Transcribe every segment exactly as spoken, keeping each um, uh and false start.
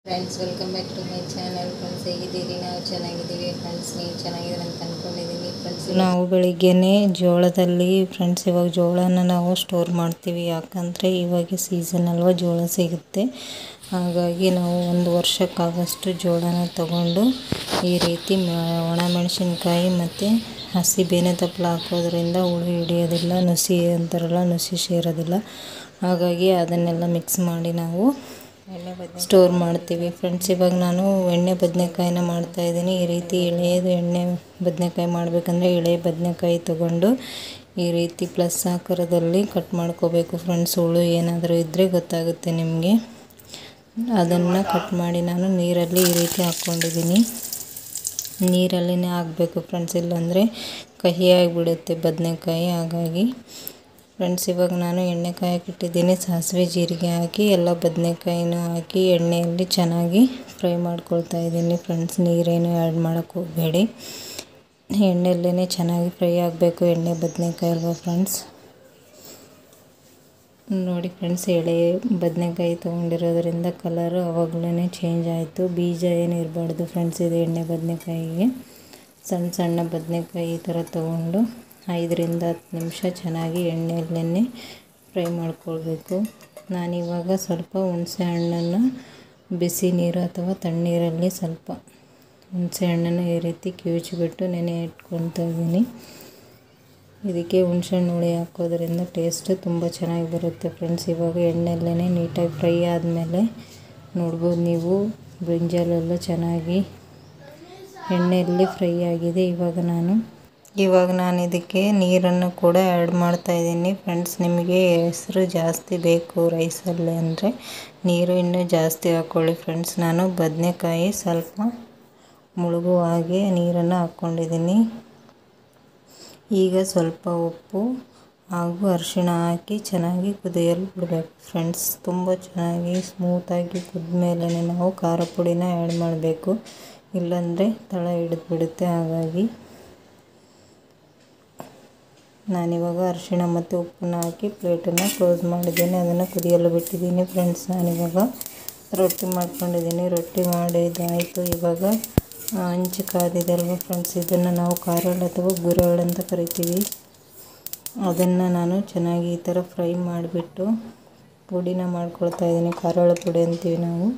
Friends, welcome back to my channel. Friends, ಹೇಗಿದ್ದೀರಿ? ನಾವು ಚೆನ್ನಾಗಿದ್ದೀವಿ. ಫ್ರೆಂಡ್ಸ್, ನೀವು ಚೆನ್ನಾಗಿದ್ದೀರಿ ಅಂತ ಅಂದ್ಕೊಂಡಿದ್ದೀನಿ. ಫ್ರೆಂಡ್ಸ್, ನಾವು ಬೆಳಿಗ್ಗೆನೇ ಜೋಳದಲ್ಲಿ ಫ್ರೆಂಡ್ಸ್ ಇವಾಗ ಜೋಳನ ನಾವು ಸ್ಟೋರ್ ಮಾಡ್ತೀವಿ. ಯಾಕಂದರೆ ಇವಾಗ ಸೀಸನ್ ಅಲ್ವಾ, ಜೋಳ ಸಿಗುತ್ತೆ. ಹಾಗಾಗಿ ನಾವು ಒಂದು ವರ್ಷಕ್ಕಾಗಷ್ಟು ಜೋಳನ ತಗೊಂಡು ಈ ರೀತಿ ಒಣ ಮೆಣಸಿನ್ಕಾಯಿ ಮತ್ತು ಹಸಿ ಬೇನೆ ತಪ್ಪಲ ಹಾಕೋದ್ರಿಂದ ಹುಳು ಹಿಡಿಯೋದಿಲ್ಲ, ನುಸಿ ಅಂತಾರಲ್ಲ, ನುಸಿ ಸೇರೋದಿಲ್ಲ. ಹಾಗಾಗಿ ಅದನ್ನೆಲ್ಲ ಮಿಕ್ಸ್ ಮಾಡಿ ನಾವು ಎಣ್ಣೆ ಬದನೆ ಸ್ಟೋರ್ ಮಾಡ್ತೀವಿ. ಫ್ರೆಂಡ್ಸ್, ಇವಾಗ ನಾನು ಎಣ್ಣೆ ಬದನೆಕಾಯಿನ ಮಾಡ್ತಾಯಿದ್ದೀನಿ. ಈ ರೀತಿ ಎಳೆಯದು ಎಣ್ಣೆ ಬದನೆಕಾಯಿ ಮಾಡಬೇಕಂದ್ರೆ ಎಳೆ ಬದನೆಕಾಯಿ ತೊಗೊಂಡು ಈ ರೀತಿ ಪ್ಲಸ್ ಆಕಾರದಲ್ಲಿ ಕಟ್ ಮಾಡ್ಕೋಬೇಕು. ಫ್ರೆಂಡ್ಸ್, ಹುಳು ಏನಾದರೂ ಇದ್ದರೆ ಗೊತ್ತಾಗುತ್ತೆ ನಿಮಗೆ. ಅದನ್ನು ಕಟ್ ಮಾಡಿ ನಾನು ನೀರಲ್ಲಿ ಈ ರೀತಿ ಹಾಕ್ಕೊಂಡಿದ್ದೀನಿ. ನೀರಲ್ಲಿನೇ ಹಾಕಬೇಕು ಫ್ರೆಂಡ್ಸ್, ಇಲ್ಲಾಂದರೆ ಕಹಿಯಾಗಿಬಿಡುತ್ತೆ ಬದನೆಕಾಯಿ. ಹಾಗಾಗಿ ಫ್ರೆಂಡ್ಸ್, ಇವಾಗ ನಾನು ಎಣ್ಣೆ ಕಾಯಕ್ಕೆ ಇಟ್ಟಿದ್ದೀನಿ. ಸಾಸಿವೆ ಜೀರಿಗೆ ಹಾಕಿ ಎಲ್ಲ ಬದನೆಕಾಯಿನೂ ಹಾಕಿ ಎಣ್ಣೆಯಲ್ಲಿ ಚೆನ್ನಾಗಿ ಫ್ರೈ ಮಾಡ್ಕೊಳ್ತಾ ಇದ್ದೀನಿ. ಫ್ರೆಂಡ್ಸ್, ನೀರೇನು ಆ್ಯಡ್ ಮಾಡೋಕ್ಕೆ ಹೋಗಬೇಡಿ, ಎಣ್ಣೆಯಲ್ಲೇ ಚೆನ್ನಾಗಿ ಫ್ರೈ ಆಗಬೇಕು. ಎಣ್ಣೆ ಬದನೆಕಾಯಿ ಅಲ್ವಾ ಫ್ರೆಂಡ್ಸ್. ನೋಡಿ ಫ್ರೆಂಡ್ಸ್, ಎಳೆ ಬದನೆಕಾಯಿ ತೊಗೊಂಡಿರೋದ್ರಿಂದ ಕಲರು ಆವಾಗಲೇ ಚೇಂಜ್ ಆಯಿತು. ಬೀಜ ಏನು ಇರಬಾರ್ದು ಫ್ರೆಂಡ್ಸ್ ಇದು ಎಣ್ಣೆ ಬದನೆಕಾಯಿಗೆ. ಸಣ್ಣ ಸಣ್ಣ ಬದನೆಕಾಯಿ ಈ ಥರ ತೊಗೊಂಡು ಐದರಿಂದ ಹತ್ತು ನಿಮಿಷ ಚೆನ್ನಾಗಿ ಎಣ್ಣೆಯಲ್ಲೇ ಫ್ರೈ ಮಾಡ್ಕೊಳ್ಬೇಕು. ನಾನಿವಾಗ ಸ್ವಲ್ಪ ಹುಣಸೆ ಹಣ್ಣನ್ನು ಬಿಸಿ ನೀರು ಅಥವಾ ತಣ್ಣೀರಲ್ಲಿ ಸ್ವಲ್ಪ ಹುಣಸೆ ಹಣ್ಣನ್ನು ಈ ರೀತಿ ಕಿವುಚಿಬಿಟ್ಟು ನೆನೆ ಇಟ್ಕೊಳ್ತಾ ಇದ್ದೀನಿ. ಇದಕ್ಕೆ ಹುಣಸೆ ಹಣ್ಣು ಹುಳಿ ಹಾಕೋದ್ರಿಂದ ಟೇಸ್ಟ್ ತುಂಬ ಚೆನ್ನಾಗಿ ಬರುತ್ತೆ ಫ್ರೆಂಡ್ಸ್. ಇವಾಗ ಎಣ್ಣೆಯಲ್ಲೇ ನೀಟಾಗಿ ಫ್ರೈ ಆದಮೇಲೆ ನೋಡ್ಬೋದು ನೀವು, ಬ್ರಿಂಜಾಲೆಲ್ಲ ಚೆನ್ನಾಗಿ ಎಣ್ಣೆಯಲ್ಲಿ ಫ್ರೈ ಆಗಿದೆ. ಇವಾಗ ನಾನು ಇವಾಗ ನಾನು ಇದಕ್ಕೆ ನೀರನ್ನು ಕೂಡ ಆ್ಯಡ್ ಮಾಡ್ತಾಯಿದ್ದೀನಿ. ಫ್ರೆಂಡ್ಸ್, ನಿಮಗೆ ಹೆಸರು ಜಾಸ್ತಿ ಬೇಕು ರೈಸಲ್ಲಿ ಅಂದರೆ ನೀರು ಇನ್ನೂ ಜಾಸ್ತಿ ಹಾಕ್ಕೊಳ್ಳಿ ಫ್ರೆಂಡ್ಸ್. ನಾನು ಬದನೆಕಾಯಿ ಸ್ವಲ್ಪ ಮುಳುಗುವ ಹಾಗೆ ನೀರನ್ನು ಹಾಕ್ಕೊಂಡಿದ್ದೀನಿ. ಈಗ ಸ್ವಲ್ಪ ಉಪ್ಪು ಹಾಗೂ ಅರಿಶಿಣ ಹಾಕಿ ಚೆನ್ನಾಗಿ ಕುದಿಯಲು ಬಿಡಬೇಕು ಫ್ರೆಂಡ್ಸ್. ತುಂಬ ಚೆನ್ನಾಗಿ ಸ್ಮೂತಾಗಿ ಕುದ್ದ ಮೇಲೆ ನಾವು ಖಾರ ಪುಡಿನ ಆ್ಯಡ್ ಮಾಡಬೇಕು, ಇಲ್ಲಾಂದರೆ ತಳ ಹಿಡಿದ್ಬಿಡುತ್ತೆ. ಹಾಗಾಗಿ ನಾನಿವಾಗ ಅರಿಶಿಣ ಮತ್ತು ಉಪ್ಪನ್ನು ಹಾಕಿ ಪ್ಲೇಟನ್ನು ಕ್ಲೋಸ್ ಮಾಡಿದ್ದೀನಿ, ಅದನ್ನು ಕುದಿಯಲು ಬಿಟ್ಟಿದ್ದೀನಿ. ಫ್ರೆಂಡ್ಸ್, ನಾನಿವಾಗ ರೊಟ್ಟಿ ಮಾಡ್ಕೊಂಡಿದ್ದೀನಿ. ರೊಟ್ಟಿ ಮಾಡಿದ್ದಾಯಿತು. ಇವಾಗ ಹಂಚು ಕಾದಿದೆ ಅಲ್ವ ಫ್ರೆಂಡ್ಸ್, ಇದನ್ನು ನಾವು ಖಾರಗಳು ಅಥವಾ ಗುರೆಗಳು ಅಂತ ಕರಿತೀವಿ. ಅದನ್ನು ನಾನು ಚೆನ್ನಾಗಿ ಈ ಥರ ಫ್ರೈ ಮಾಡಿಬಿಟ್ಟು ಪುಡಿನ ಮಾಡ್ಕೊಳ್ತಾ ಇದ್ದೀನಿ. ಖಾರಗಳ ಪುಡಿ ಅಂತೀವಿ ನಾವು.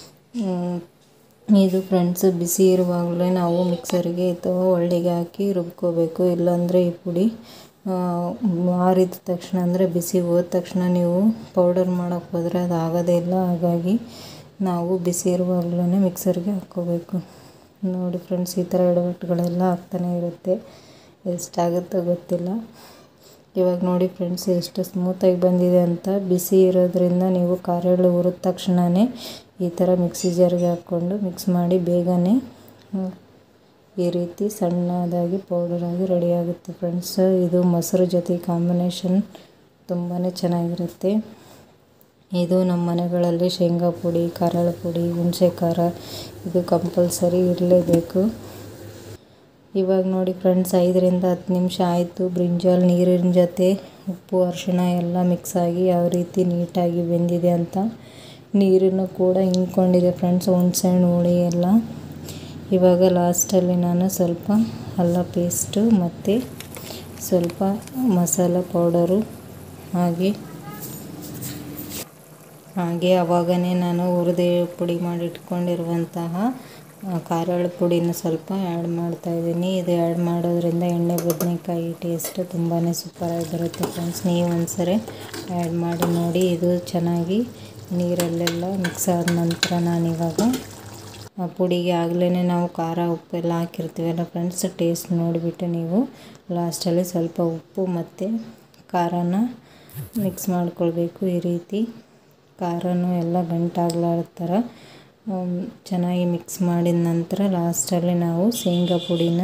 ಇದು ಫ್ರೆಂಡ್ಸ್ ಬಿಸಿ ಇರುವಾಗಲೇ ನಾವು ಮಿಕ್ಸರಿಗೆ ಅಥವಾ ಒಳ್ಳಿಗೆ ಹಾಕಿ ರುಬ್ಕೋಬೇಕು. ಇಲ್ಲಾಂದರೆ ಈ ಪುಡಿ ಆರಿದ ತಕ್ಷಣ ಅಂದರೆ ಬಿಸಿ ಹೋದ ತಕ್ಷಣ ನೀವು ಪೌಡರ್ ಮಾಡೋಕ್ಕೆ ಹೋದರೆ ಅದು ಆಗೋದೇ ಇಲ್ಲ. ಹಾಗಾಗಿ ನಾವು ಬಿಸಿ ಇರುವಾಗಲೇ ಮಿಕ್ಸರ್ಗೆ ಹಾಕ್ಕೋಬೇಕು. ನೋಡಿ ಫ್ರೆಂಡ್ಸ್, ಈ ಥರ ಎಡವಟ್ಟುಗಳೆಲ್ಲ ಆಗ್ತಾನೆ ಇರುತ್ತೆ, ಎಷ್ಟಾಗುತ್ತೋ ಗೊತ್ತಿಲ್ಲ. ಇವಾಗ ನೋಡಿ ಫ್ರೆಂಡ್ಸ್, ಎಷ್ಟು ಸ್ಮೂತಾಗಿ ಬಂದಿದೆ ಅಂತ. ಬಿಸಿ ಇರೋದ್ರಿಂದ ನೀವು ಖಾರಗಳು ಹುರಿದ ತಕ್ಷಣವೇ ಈ ಥರ ಮಿಕ್ಸಿ ಜಾರ್ಗೆ ಹಾಕ್ಕೊಂಡು ಮಿಕ್ಸ್ ಮಾಡಿ ಬೇಗನೆ ಈ ರೀತಿ ಸಣ್ಣದಾಗಿ ಪೌಡರಾಗಿ ರೆಡಿಯಾಗುತ್ತೆ ಫ್ರೆಂಡ್ಸ್. ಇದು ಮೊಸರು ಜೊತೆ ಕಾಂಬಿನೇಷನ್ ತುಂಬಾ ಚೆನ್ನಾಗಿರುತ್ತೆ. ಇದು ನಮ್ಮ ಮನೆಗಳಲ್ಲಿ ಶೇಂಗಾ ಪುಡಿ, ಖಾರಗಳ ಪುಡಿ, ಹುಣಸೆ ಖಾರ ಇದು ಕಂಪಲ್ಸರಿ ಇರಲೇಬೇಕು. ಇವಾಗ ನೋಡಿ ಫ್ರೆಂಡ್ಸ್, ಐದರಿಂದ ಹತ್ತು ನಿಮಿಷ ಆಯಿತು. ಬ್ರಿಂಜಾಲ್ ನೀರಿನ ಜೊತೆ ಉಪ್ಪು ಅರಿಶಿಣ ಎಲ್ಲ ಮಿಕ್ಸ್ ಆಗಿ ಯಾವ ರೀತಿ ನೀಟಾಗಿ ಬೆಂದಿದೆ ಅಂತ. ನೀರನ್ನು ಕೂಡ ಹಿಂಡ್ಕೊಂಡಿದೆ ಫ್ರೆಂಡ್ಸ್, ಹುಣಸೆ ಹಣ್ಣು ಹುಳಿ ಎಲ್ಲ. ಇವಾಗ ಲಾಸ್ಟಲ್ಲಿ ನಾನು ಸ್ವಲ್ಪ ಅಲ್ಲ ಪೇಸ್ಟು ಮತ್ತು ಸ್ವಲ್ಪ ಮಸಾಲ ಪೌಡರು ಹಾಗೆ ಹಾಗೆ ಆವಾಗನೇ ನಾನು ಹುರಿದು ಪುಡಿ ಮಾಡಿಟ್ಕೊಂಡಿರುವಂತಹ ಖಾರಗಳ ಪುಡಿನ ಸ್ವಲ್ಪ ಆ್ಯಡ್ ಮಾಡ್ತಾಯಿದ್ದೀನಿ. ಇದು ಆ್ಯಡ್ ಮಾಡೋದ್ರಿಂದ ಎಣ್ಣೆ ಬದನೆಕಾಯಿ ಟೇಸ್ಟ್ ತುಂಬಾ ಸೂಪರಾಗಿ ಬರುತ್ತೆ ಫ್ರೆಂಡ್ಸ್. ನೀವು ಒಂದ್ಸರಿ ಆ್ಯಡ್ ಮಾಡಿ ನೋಡಿ. ಇದು ಚೆನ್ನಾಗಿ ನೀರಲ್ಲೆಲ್ಲ ಮಿಕ್ಸ್ ಆದ ನಂತರ ನಾನಿವಾಗ ಆ ಪುಡಿಗೆ ಆಗಲೇ ನಾವು ಖಾರ ಉಪ್ಪೆಲ್ಲ ಹಾಕಿರ್ತೀವಲ್ಲ ಫ್ರೆಂಡ್ಸ್, ಟೇಸ್ಟ್ ನೋಡಿಬಿಟ್ಟು ನೀವು ಲಾಸ್ಟಲ್ಲಿ ಸ್ವಲ್ಪ ಉಪ್ಪು ಮತ್ತು ಖಾರನ ಮಿಕ್ಸ್ ಮಾಡ್ಕೊಳ್ಬೇಕು. ಈ ರೀತಿ ಖಾರನೂ ಎಲ್ಲ ಗಂಟಾಗ್ಲಾರ್ದ ಥರ ಚೆನ್ನಾಗಿ ಮಿಕ್ಸ್ ಮಾಡಿದ ನಂತರ ಲಾಸ್ಟಲ್ಲಿ ನಾವು ಶೇಂಗಾ ಪುಡಿನ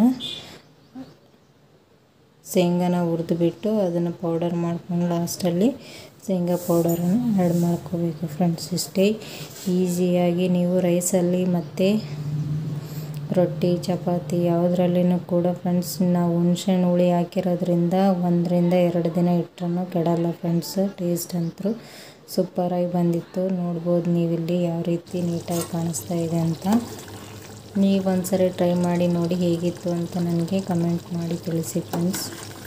ಶೇಂಗಾನ ಹುರಿದುಬಿಟ್ಟು ಅದನ್ನು ಪೌಡರ್ ಮಾಡ್ಕೊಂಡು ಲಾಸ್ಟಲ್ಲಿ ಶೇಂಗಾ ಪೌಡರನ್ನು ಆ್ಯಡ್ ಮಾಡ್ಕೋಬೇಕು ಫ್ರೆಂಡ್ಸ್. ಇಷ್ಟೇ ಈಸಿಯಾಗಿ ನೀವು ರೈಸಲ್ಲಿ ಮತ್ತು ರೊಟ್ಟಿ ಚಪಾತಿ ಯಾವುದ್ರಲ್ಲಿನೂ ಕೂಡ ಫ್ರೆಂಡ್ಸ್ ನಾವು ಹುಣಸೆಹಣ್ಣು ಹುಳಿ ಹಾಕಿರೋದ್ರಿಂದ ಒಂದರಿಂದ ಎರಡು ದಿನ ಇಟ್ಟರೂ ಕೆಡಲ್ಲ ಫ್ರೆಂಡ್ಸ್. ಟೇಸ್ಟ್ ಅಂತೂ ಸೂಪರಾಗಿ ಬಂದಿತ್ತು. ನೋಡ್ಬೋದು ನೀವಿಲ್ಲಿ ಯಾವ ರೀತಿ ನೀಟಾಗಿ ಕಾಣಿಸ್ತಾ ಇದೆ ಅಂತ. ನೀವು ಒಂದ್ಸರಿ ಟ್ರೈ ಮಾಡಿ ನೋಡಿ ಹೇಗಿತ್ತು ಅಂತ ನನಗೆ ಕಮೆಂಟ್ ಮಾಡಿ ತಿಳಿಸಿ ಫ್ರೆಂಡ್ಸ್.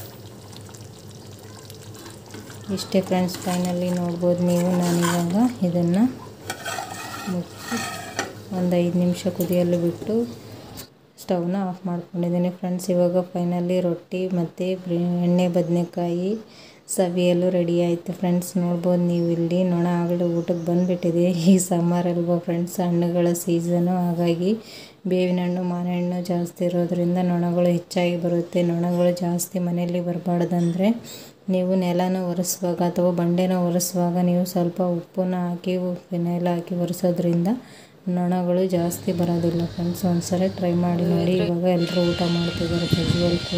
ಇಷ್ಟೇ ಫ್ರೆಂಡ್ಸ್, ಫೈನಲಿ ನೋಡ್ಬೋದು ನೀವು. ನಾನಿವಾಗ ಇದನ್ನು ಮುಚ್ಚಿ ಒಂದು ಐದು ನಿಮಿಷ ಕುದಿಯಲು ಬಿಟ್ಟು ಸ್ಟವ್ನ ಆಫ್ ಮಾಡ್ಕೊಂಡಿದ್ದೀನಿ ಫ್ರೆಂಡ್ಸ್. ಇವಾಗ ಫೈನಲಿ ರೊಟ್ಟಿ ಮತ್ತು ಎಣ್ಣೆ ಬದನೆಕಾಯಿ ಸವಿಯಲು ರೆಡಿ ಆಯಿತು ಫ್ರೆಂಡ್ಸ್. ನೋಡ್ಬೋದು ನೀವು ಇಲ್ಲಿ. ನೊಣ ಆಗಲೇ ಊಟಕ್ಕೆ ಬಂದುಬಿಟ್ಟಿದೆ. ಈ ಸಮ್ಮರಲ್ವ ಫ್ರೆಂಡ್ಸ್, ಹಣ್ಣುಗಳ ಸೀಸನು. ಹಾಗಾಗಿ ಬೇವಿನ ಹಣ್ಣು ಮಾನೆಹಣ್ಣು ಜಾಸ್ತಿ ಇರೋದರಿಂದ ನೊಣಗಳು ಹೆಚ್ಚಾಗಿ ಬರುತ್ತೆ. ನೊಣಗಳು ಜಾಸ್ತಿ ಮನೆಯಲ್ಲಿ ಬರಬಾರ್ದಂದ್ರೆ ನೀವು ನೆಲನ ಒರೆಸುವಾಗ ಅಥವಾ ಬಂಡೆನ ಒರೆಸುವಾಗ ನೀವು ಸ್ವಲ್ಪ ಉಪ್ಪನ್ನ ಹಾಕಿ ಫಿನೈಲ್ ಹಾಕಿ ಒರೆಸೋದ್ರಿಂದ ನೊಣಗಳು ಜಾಸ್ತಿ ಬರೋದಿಲ್ಲ ಫ್ರೆಂಡ್ಸ್. ಒಂದ್ಸರಿ ಟ್ರೈ ಮಾಡಿ ನೋಡಿ. ಇವಾಗ ಎಲ್ಲರೂ ಊಟ ಮಾಡ್ತಿದ್ದಾರೆ. ಪ್ರಜ್ವಲ್ ಕೂಡ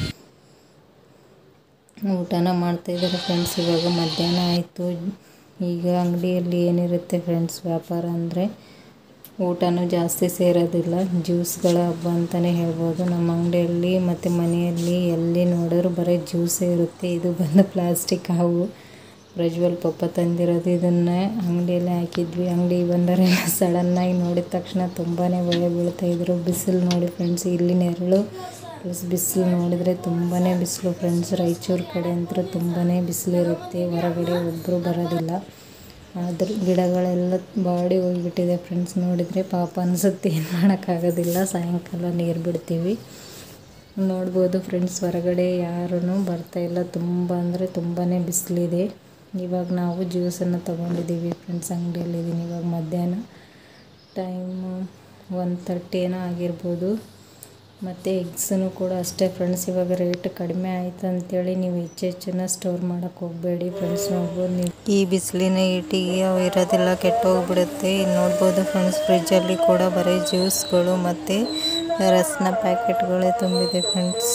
ಊಟನ ಮಾಡ್ತಾಯಿದ್ದಾರೆ ಫ್ರೆಂಡ್ಸ್. ಇವಾಗ ಮಧ್ಯಾಹ್ನ ಆಯಿತು. ಈಗ ಅಂಗಡಿಯಲ್ಲಿ ಏನಿರುತ್ತೆ ಫ್ರೆಂಡ್ಸ್, ವ್ಯಾಪಾರ ಅಂದರೆ ಊಟನೂ ಜಾಸ್ತಿ ಸೇರೋದಿಲ್ಲ. ಜ್ಯೂಸ್ಗಳ ಹಬ್ಬ ಅಂತಲೇ ಹೇಳ್ಬೋದು ನಮ್ಮ ಅಂಗಡಿಯಲ್ಲಿ. ಮತ್ತು ಮನೆಯಲ್ಲಿ ಎಲ್ಲಿ ನೋಡಿದ್ರು ಬರೀ ಜ್ಯೂಸೇ ಇರುತ್ತೆ. ಇದು ಬಂದು ಪ್ಲಾಸ್ಟಿಕ್ ಹಾವು. ಪ್ರಜ್ವಲ್ ಪಪ್ಪ ತಂದಿರೋದು. ಇದನ್ನು ಅಂಗಡಿಯಲ್ಲಿ ಹಾಕಿದ್ವಿ. ಅಂಗಡಿಗೆ ಬಂದರೆ ಸಡನ್ನಾಗಿ ನೋಡಿದ ತಕ್ಷಣ ತುಂಬಾ ಭಯ ಬೀಳ್ತಾಯಿದ್ರು. ಬಿಸಿಲು ನೋಡಿ ಫ್ರೆಂಡ್ಸ್, ಇಲ್ಲಿ ನೆರಳು ಪ್ಲಸ್ ಬಿಸಿಲು ನೋಡಿದರೆ ತುಂಬಾ ಬಿಸಿಲು ಫ್ರೆಂಡ್ಸ್. ರಾಯಚೂರು ಕಡೆ ಅಂತೂ ತುಂಬಾ ಬಿಸಿಲಿರುತ್ತೆ. ಹೊರಗಡೆ ಒಬ್ಬರು ಬರೋದಿಲ್ಲ. ಅದ್ರ ಗಿಡಗಳೆಲ್ಲ ಬಾಡಿ ಹೋಗಿಬಿಟ್ಟಿದೆ ಫ್ರೆಂಡ್ಸ್. ನೋಡಿದರೆ ಪಾಪ ಅನಿಸುತ್ತೆ. ಏನು ಮಾಡೋಕ್ಕಾಗೋದಿಲ್ಲ. ಸಾಯಂಕಾಲ ನೀರು ಬಿಡ್ತೀವಿ. ನೋಡ್ಬೋದು ಫ್ರೆಂಡ್ಸ್, ಹೊರಗಡೆ ಯಾರೂ ಬರ್ತಾಯಿಲ್ಲ. ತುಂಬ ಅಂದರೆ ತುಂಬಾ ಬಿಸಿಲಿದೆ. ಇವಾಗ ನಾವು ಜ್ಯೂಸನ್ನು ತೊಗೊಂಡಿದ್ದೀವಿ ಫ್ರೆಂಡ್ಸ್. ಅಂಗಡಿಯಲ್ಲಿದ್ದೀನಿ. ಇವಾಗ ಮಧ್ಯಾಹ್ನ ಟೈಮು ಒನ್ ತರ್ಟಿ ಏನೋ ಆಗಿರ್ಬೋದು. ಮತ್ತು ಎಗ್ಸನ್ನು ಕೂಡ ಅಷ್ಟೇ ಫ್ರೆಂಡ್ಸ್. ಇವಾಗ ರೇಟ್ ಕಡಿಮೆ ಆಯಿತು ಅಂಥೇಳಿ ನೀವು ಹೆಚ್ಚು ಹೆಚ್ಚನ್ನ ಸ್ಟೋರ್ ಮಾಡೋಕ್ಕೆ ಹೋಗಬೇಡಿ ಫ್ರೆಂಡ್ಸ್. ನೋಡ್ಬೋದು ನೀವು, ಈ ಬಿಸಿಲಿನ ಹೀಟಿಗೆ ಅವು ಇರೋದೆಲ್ಲ ಕೆಟ್ಟೋಗ್ಬಿಡುತ್ತೆ. ಇಲ್ಲಿ ನೋಡ್ಬೋದು ಫ್ರೆಂಡ್ಸ್, ಫ್ರಿಜ್ಜಲ್ಲಿ ಕೂಡ ಬರೀ ಜ್ಯೂಸ್ಗಳು ಮತ್ತು ರಸ್ನ ಪ್ಯಾಕೆಟ್ಗಳೇ ತುಂಬಿದೆ ಫ್ರೆಂಡ್ಸ್.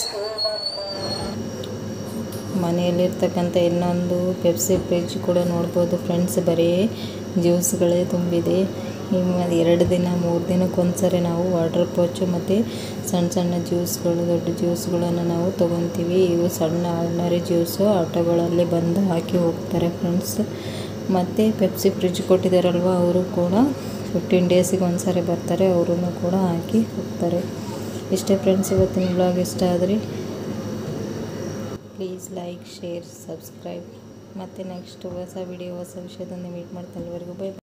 ಮನೆಯಲ್ಲಿರ್ತಕ್ಕಂಥ ಇನ್ನೊಂದು ಪೆಪ್ಸಿ ಫ್ರಿಜ್ ಕೂಡ ನೋಡ್ಬೋದು ಫ್ರೆಂಡ್ಸ್, ಬರೀ ಜ್ಯೂಸ್ಗಳೇ ತುಂಬಿದೆ. ಇನ್ನು ಎರಡು ದಿನ ಮೂರು ದಿನಕ್ಕೊಂದ್ಸರಿ ನಾವು ವಾಟರ್ ಪೌಚು ಮತ್ತು ಸಣ್ಣ ಸಣ್ಣ ಜ್ಯೂಸ್ಗಳು, ದೊಡ್ಡ ಜ್ಯೂಸ್ಗಳನ್ನು ನಾವು ತೊಗೊತೀವಿ. ಇವು ಸಣ್ಣ ಆರ್ಡಿನರಿ ಜ್ಯೂಸು ಆಟೋಗಳಲ್ಲಿ ಬಂದು ಹಾಕಿ ಹೋಗ್ತಾರೆ ಫ್ರೆಂಡ್ಸ್. ಮತ್ತು ಪೆಪ್ಸಿ ಫ್ರಿಜ್ ಕೊಟ್ಟಿದ್ದಾರಲ್ವ, ಅವರು ಕೂಡ ಫಿಫ್ಟೀನ್ ಡೇಸಿಗೆ ಒಂದ್ಸರಿ ಬರ್ತಾರೆ. ಅವರೂ ಕೂಡ ಹಾಕಿ ಹೋಗ್ತಾರೆ. ಇಷ್ಟೇ ಫ್ರೆಂಡ್ಸ್, ಇವತ್ತಿನ ಬ್ಲಾಗ್ ಇಷ್ಟ ಆದರೆ ಪ್ಲೀಸ್ ಲೈಕ್, ಶೇರ್, ಸಬ್ಸ್ಕ್ರೈಬ್. ಮತ್ತು ನೆಕ್ಸ್ಟ್ ಹೊಸ ವಿಡಿಯೋ ಹೊಸ ವಿಷಯದೊಂದಿಗೆ ಮೀಟ್ ಮಾಡ್ತಾ. ಅಲ್ಲಿವರೆಗೂ ಬೈ.